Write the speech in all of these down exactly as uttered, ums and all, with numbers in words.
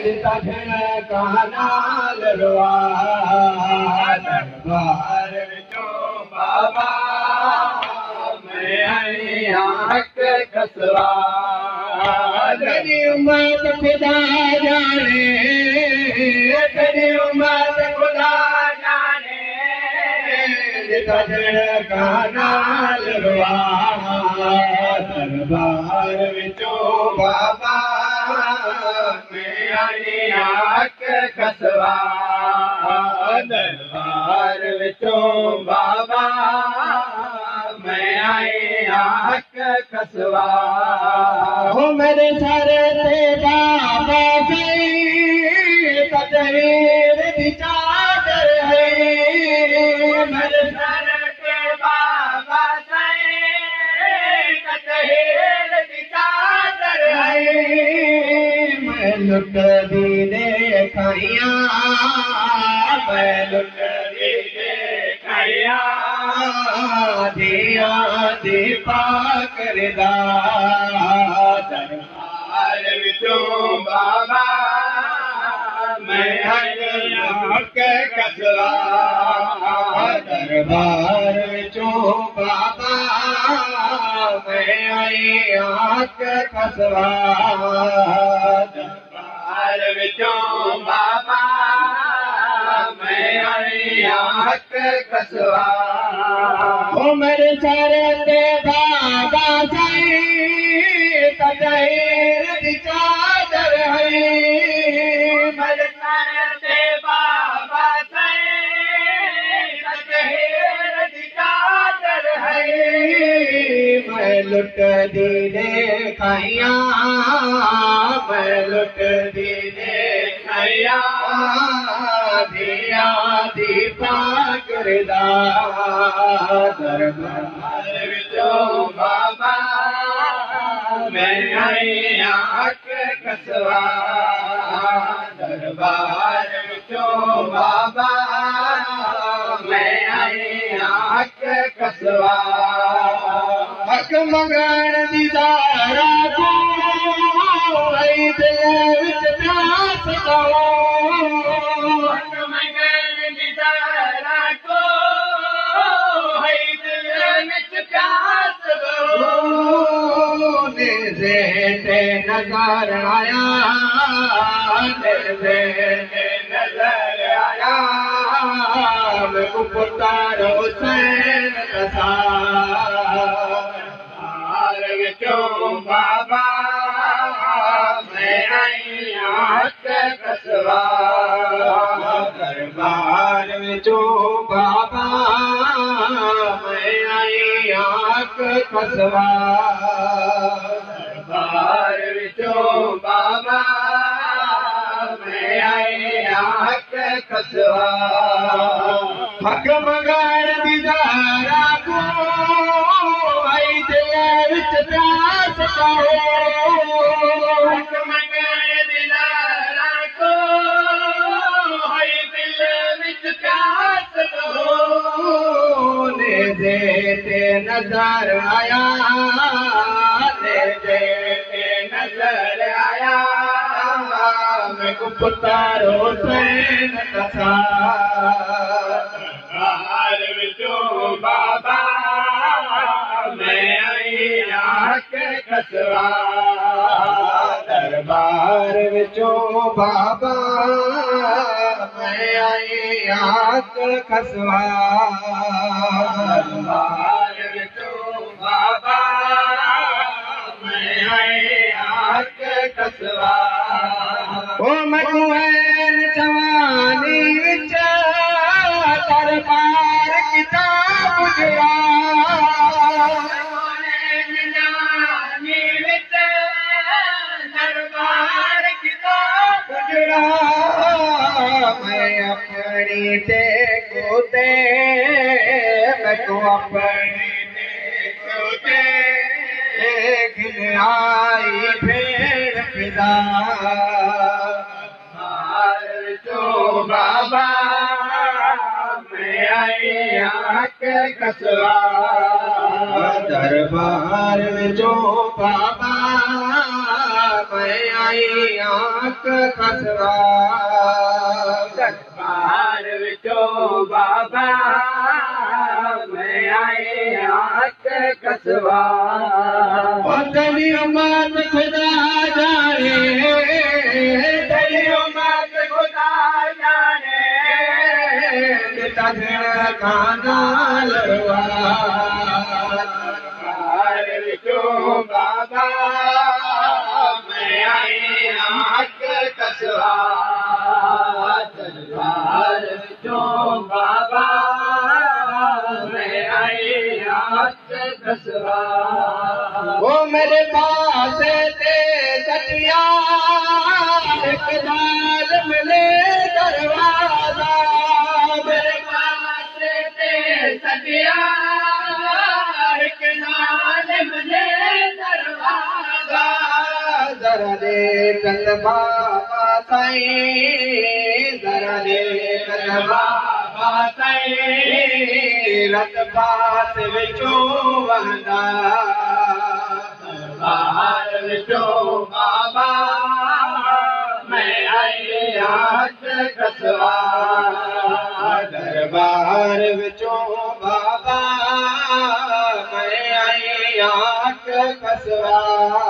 तखण कानाल रुआ दरबार विचों बाबा मैं आया हक कसवा तेरी उम्मत खुदा जाने तेरी उम्मत खुदा जाने तखण कानाल रुआ दरबार विचों बाबा मैं आया हक कसवा दरबार विचों बाबा मैं आया हक कसवा हो मेरे सारे ते बाबा सही तकदीर दी चादर है मेरे सारे ते बाबा सही तकदीर दी चादर है मैं लुट दी देखिया मैं लुट दी देखिया दिया दी पाकरदा दरबार विचों बाबा मैं आया हक कसवा दरबार विचों बाबा मैं आया हक कसवा दरबार विचों बाबा मैं आया हक कसवा हो मेरे सारे ते बाबा सही तकदीर दी चादर है मेरे सारे ते बाबा सही तकदीर दी चादर है मैं लुट दी देखिया मैं लुट दी देखिया दिया दी पाकरदा दरबार विचों बाबा मैं आया हक कसवा दरबार विचों बाबा मैं आया हक कसवा हक मंगण दी दारा को ऐ दिल विच प्यास करो हक मंगण दी दारा को ऐ दिल विच प्यास करो निज़े ते नज़र आया निज़े ते नज़र आया मेरे पुत्र हुसैन कसा दरबार विचों बाबा मैं आया हक कसवा दरबार विचों बाबा मैं आया हक कसवा दरबार विचों बाबा मैं आया हक कसवा हक मंगण दी दारा को ऐ दिल विच प्यास करो हक मंगण दी दारा को ऐ दिल विच प्यास करो निज़े ते नज़र आया निज़े ते नज़र आया मेरे पुत्र हुसैन कसा दरबार विचों बाबा मैं आया हक कसवा दरबार विचों बाबा मैं आया हक कसवा दरबार विचों बाबा मैं आया हक कसवा ओ मकुहन जवानी विच दरबार किताब गया जवानी विच दरबार किताब गया मैं अपनी देखो दे मैं को अपनी देखो दे आई भेड़ फिदा बाबा मैं आया हक कसवा दरबार में जो बाबा मैं आई आंख कसवा दरबार विचों बाबा मैं आई आंख कसवा तेरी उम्मत खुदा जाने तेरी उम्मत खुदा जाने तजन खाना लड़वा दरबार विचों बाबा मैं आई आंख कसवा दरबार विचों बाबा मैं आई आंख कसवा वो मेरे पास ते सटिया एक दाल मिले दरवाजा मेरे पास ते सटिया एक दाल मिले दरवाजा जरा दे कल बाबा साईं जरा दे कल बाबा साईं रत पास विचों वहंदा दरबार विचों बाबा मैं आई आंख कसवा दरबार विचों बाबा मैं आई आंख कसवा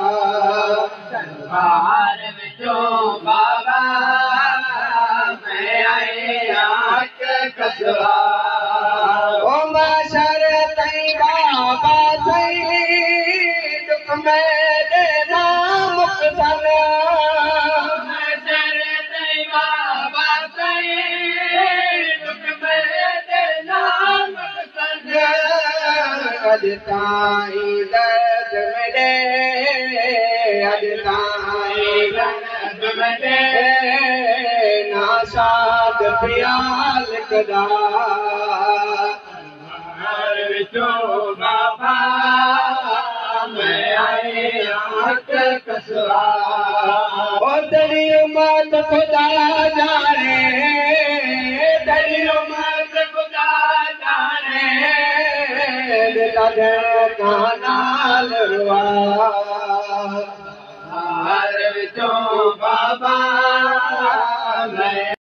दरबार विचों बाबा मैं आई आंख कसवा ओ माशर तई बाबा सई दुख मेरे नाम मुक्तन माशर तई बाबा सई दुख मेरे नाम मुक्तन अज ताई दर्द मेरे अज ताई दर्द मेरे नाशाद प्याल कदा दरबार विचों बाबा मैं आई आंख कसवा ओ तेरी उम्मत खुदा जाने तेरी उम्मत खुदा जाने तजन खाना लड़वा दरबार विचों बाबा मैं